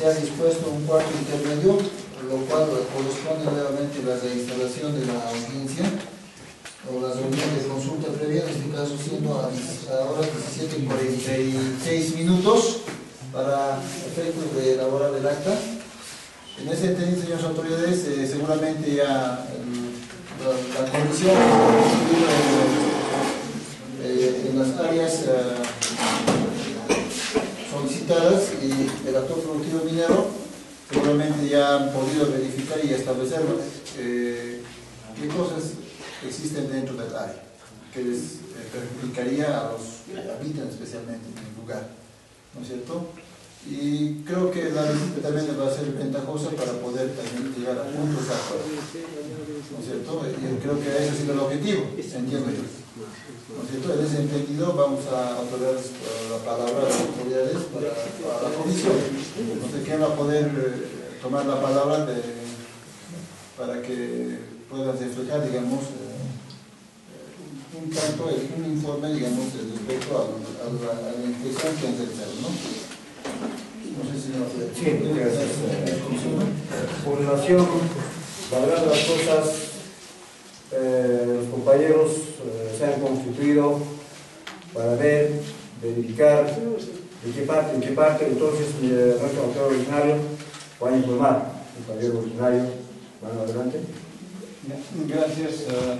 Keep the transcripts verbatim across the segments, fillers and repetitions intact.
se ha dispuesto un cuarto intermedio, lo cual corresponde nuevamente a la reinstalación de la audiencia o la reunión de consulta previa, en este caso siendo a ahora diecisiete cuarenta y seis minutos para efectos de elaborar el acta. En ese entendido, señores autoridades, eh, seguramente ya el, la, la comisión eh, en las áreas eh, solicitadas y el actor productivo minero seguramente ya han podido verificar y establecer eh, qué cosas existen dentro del área que les eh, perjudicaría a los que habitan especialmente en el lugar, ¿no es cierto? Y creo que la visita también va a ser ventajosa para poder también llegar a puntos de acuerdo, ¿no es cierto? Y creo que ese ha sido el objetivo, entiendo yo, ¿no es cierto? En ese sentido vamos a otorgar la palabra a las autoridades para, para la comisión. No sé quién va a poder eh, tomar la palabra de, para que puedan reflejar, digamos, eh, un tanto, un informe, digamos, respecto a, a, la, a la inspección que han realizado, ¿no? No sé si no puede. Sí, gracias. Por relación, valorar las cosas, eh, los compañeros eh, se han constituido para ver, verificar en qué parte, en qué parte, entonces eh, nuestro autor originario va a informar, el compañero originario, bueno, adelante. Gracias. Uh,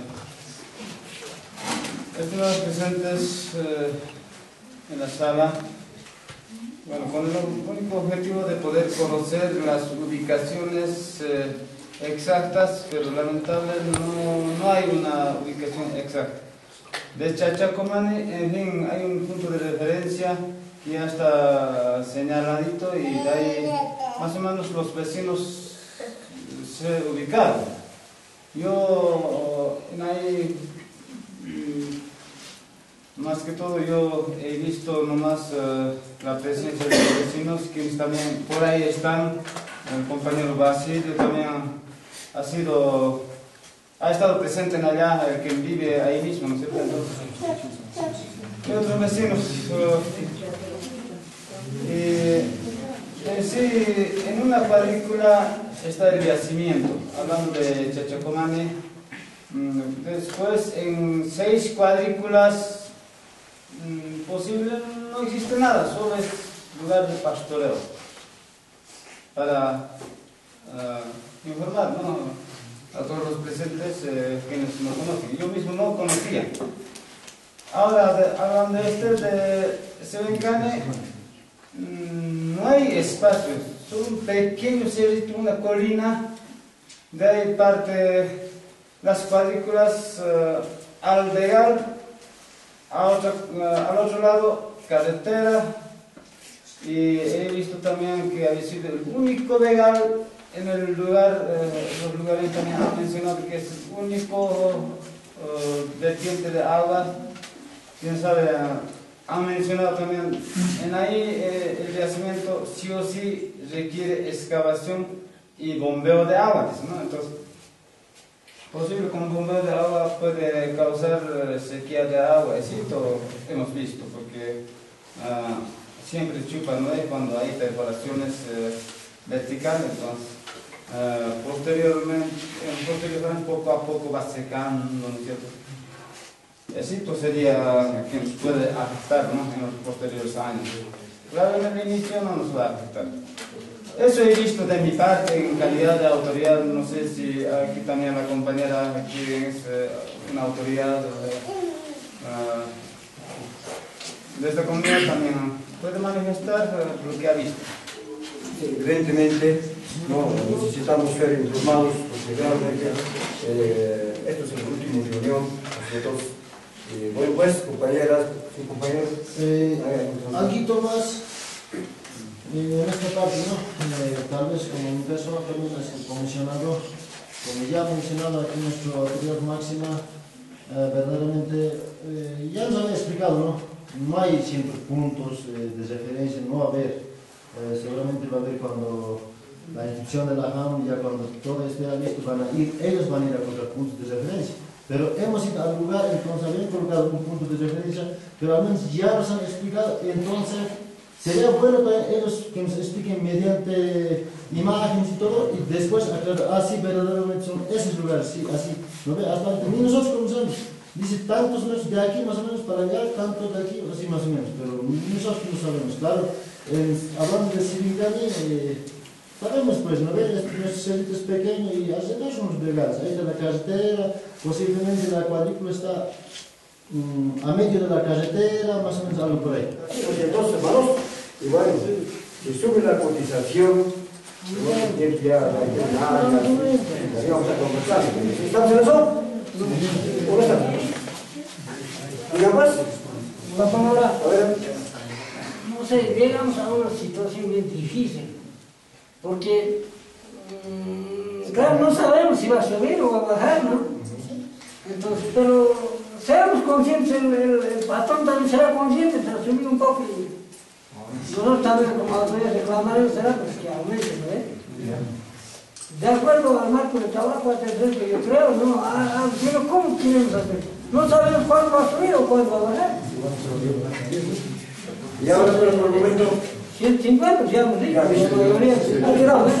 estimados presentes uh, en la sala, bueno, con el único objetivo de poder conocer las ubicaciones eh, exactas, pero lamentablemente no, no hay una ubicación exacta. De Chachacomani, en fin, hay un punto de referencia que ya está señaladito y de ahí más o menos los vecinos se ubicaron. Yo en ahí, más que todo, yo he visto nomás uh, la presencia de los vecinos, quienes también por ahí están. El compañero Basilio también ha sido, ha estado presente en allá, el que vive ahí mismo, ¿no es cierto? Y otros vecinos. Uh, y, en sí, en una cuadrícula está el yacimiento, hablando de Chachacomani. Después, en seis cuadrículas posible no existe nada, solo es lugar de pastoreo. Para uh, informar, ¿no?, a todos los presentes eh, quienes no conocen. Yo mismo no conocía. Ahora, de, hablando de este, de Sebencane, mmm, no hay espacios, solo un pequeño cerrito, una colina, de ahí parte las cuadrículas uh, al llegar a otra, uh, al otro lado, carretera, y he visto también que había sido el único vegal en el lugar, eh, los lugares también han mencionado que es el único uh, vertiente de agua. Quién sabe, han mencionado también en ahí eh, el yacimiento sí o sí requiere excavación y bombeo de agua, ¿no? Entonces, posible con bombeo de agua puede causar sequía de agua, eso hemos visto, porque uh, siempre chupa, ¿no?, cuando hay perforaciones uh, verticales. Entonces, uh, posteriormente, posteriormente, poco a poco va secando, ¿no es cierto? Eso sería que nos puede afectar, ¿no?, en los posteriores años. Claro, en el inicio no nos va a afectar. Eso he visto de mi parte en calidad de autoridad. No sé si aquí también la compañera aquí es eh, una autoridad uh, de esta comunidad también puede manifestar uh, lo que ha visto. Evidentemente, no necesitamos ser informados, porque realmente eh, esto es el último reunión. Entonces, eh, bueno, pues, compañeras y compañeros, eh, aquí Tomás. En esta parte, ¿no? Eh, tal vez como mi persona también es el comisionado, como ya ha mencionado aquí nuestra autoridad máxima, eh, verdaderamente, eh, ya nos había explicado, ¿no? No hay siempre puntos eh, de referencia, no va a haber, eh, seguramente va a haber cuando la institución de la J A M, ya cuando todo esté listo, van a ir, ellos van a ir a encontrar puntos de referencia. Pero hemos ido al lugar, entonces habían colocado un punto de referencia, pero al menos ya nos han explicado, entonces Sería bueno para ellos que nos expliquen mediante imágenes y todo, y después aclarar, ah, sí, verdaderamente son esos lugares, sí, así. ¿No ve? Hasta ni nosotros conocemos. Dice tantos metros de aquí más o menos para allá, tantos de aquí, así más o menos, pero nosotros no sabemos. Claro, eh, hablando de Sivincani, eh, sabemos pues, ¿no ve? Nuestro cerrito es pequeño y alrededor son los bregados. Ahí está la carretera, posiblemente la cuadrícula está um, a medio de la carretera, más o menos algo por ahí. Oye, entonces, hermanos, y bueno, si sube la cotización, no tiene que ya, vamos a conversar. ¿Estamos en eso? ¿Cómo están? ¿Diga más? La palabra, A ver. no sé, llegamos a una situación bien difícil, porque, mmm, claro, no sabemos si va a subir o va a bajar, ¿no? Entonces, pero seamos conscientes, el, el, el patrón también será consciente, pero subir un poco y nosotros también como autoridades reclamaremos, será pues que aumente, ¿no ve? De acuerdo al marco de trabajo a tercer que yo creo, ¿no? Ah, pero ¿cómo queremos hacer? No sabemos cuándo va a subir o cuándo va a bajar. Y ahora, pero por el momento, ciento cincuenta, ya hemos dicho, pero debería ser. Ya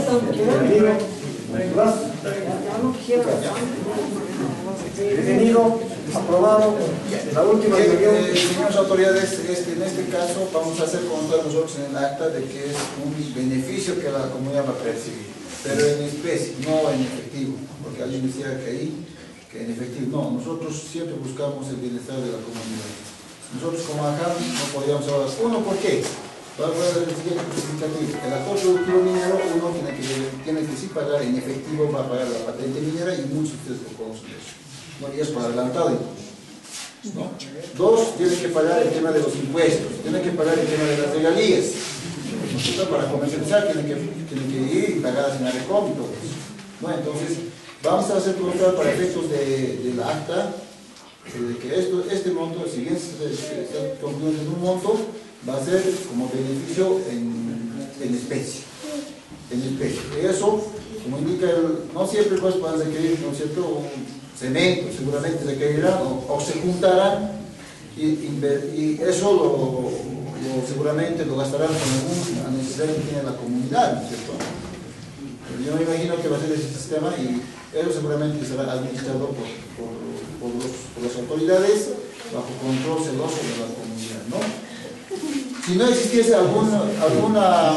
no quisiera. detenido, aprobado, la última Eh, reunión. eh, señores autoridades, este, en este caso vamos a hacer constar nosotros en el acta de que es un beneficio que la comunidad va a percibir, pero en especie, no en efectivo, porque alguien decía que ahí, que en efectivo, no, nosotros siempre buscamos el bienestar de la comunidad. Nosotros como AJAM no podríamos hablar. Uno, ¿por qué? Voy a poner el siguiente justificativo. El actor productivo minero, uno tiene que, tiene que sí pagar en efectivo, va a pagar la patente minera y muchos de ustedes lo conocen eso. No, y es por adelantado incluso. ¿No? Dos, tienen que pagar el tema de los impuestos, tienen que pagar el tema de las regalías. ¿No? Para comercializar tienen que, tienen que ir y pagar en Arecom y todo eso. ¿No? Entonces, vamos a hacer constar para efectos de, del acta de que esto, este monto, si bien se está concluyendo en un monto, va a ser como beneficio en, en especie. En especie. Eso, como indica, el, no siempre pues van a requerir, ¿no es cierto?, un cemento, seguramente requerirán o, o se juntarán y, y eso lo, lo, seguramente lo gastarán con alguna necesidad que tiene la comunidad, ¿no es cierto? Pero yo me imagino que va a ser ese sistema y eso seguramente será administrado por, por, por, los, por las autoridades bajo control celoso de la comunidad, ¿no? Si no existiese alguna, alguna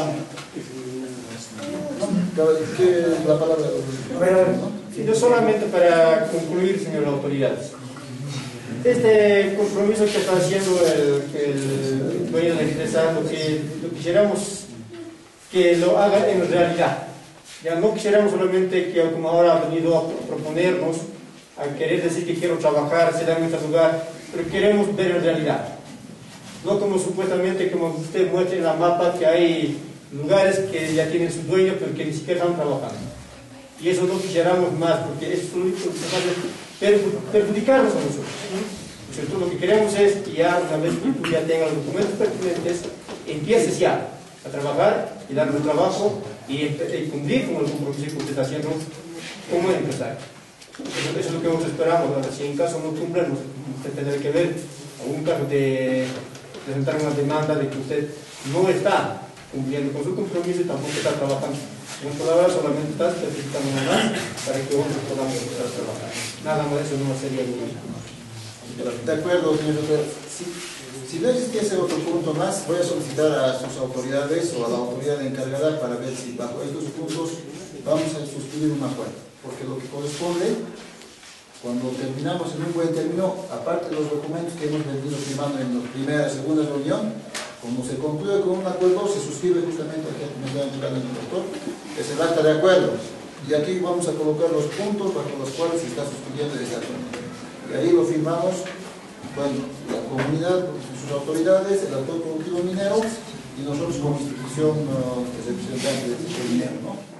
¿qué es la palabra? ¿No? Yo solamente para concluir, señoras autoridades, este compromiso que está haciendo el, el dueño de la empresa, lo que lo quisiéramos que lo haga en realidad. Ya no quisiéramos solamente que, como ahora ha venido a proponernos, a querer decir que quiero trabajar, se da en este lugar, pero queremos ver en realidad. No como supuestamente, como usted muestra en la mapa, que hay lugares que ya tienen su dueño, pero que ni siquiera están trabajando. Y eso no quisiéramos más, porque eso es lo único que nos hace perjudicarnos a nosotros. ¿Cierto? Lo que queremos es que ya, una vez que tú ya tengas los documentos pertinentes, empieces ya a trabajar y dar un trabajo y, y cumplir con el compromiso que usted está haciendo como empresario. Eso, eso es lo que nosotros esperamos. Ahora, si en caso no cumplan, usted tendrá que ver algún caso de presentar una demanda de que usted no está cumpliendo con su compromiso y tampoco está trabajando. En palabras, solamente está certificando nada más para que otros podamos empezar a trabajar. Nada más, eso no sería lo mismo. De acuerdo, señor doctor. Si, si no existiese otro punto más, voy a solicitar a sus autoridades o a la autoridad encargada para ver si bajo estos puntos vamos a suscribir un acuerdo. Porque lo que corresponde, cuando terminamos en un buen término, aparte de los documentos que hemos venido firmando en la primera y segunda reunión, como se concluye con un acuerdo, se suscribe justamente aquí que me está entregando el doctor, es el acta de acuerdo. Y aquí vamos a colocar los puntos bajo los cuales se está suscribiendo este acuerdo. Y ahí lo firmamos, bueno, la comunidad, sus autoridades, el actor productivo minero y nosotros como institución uh, representante del sector minero, ¿no?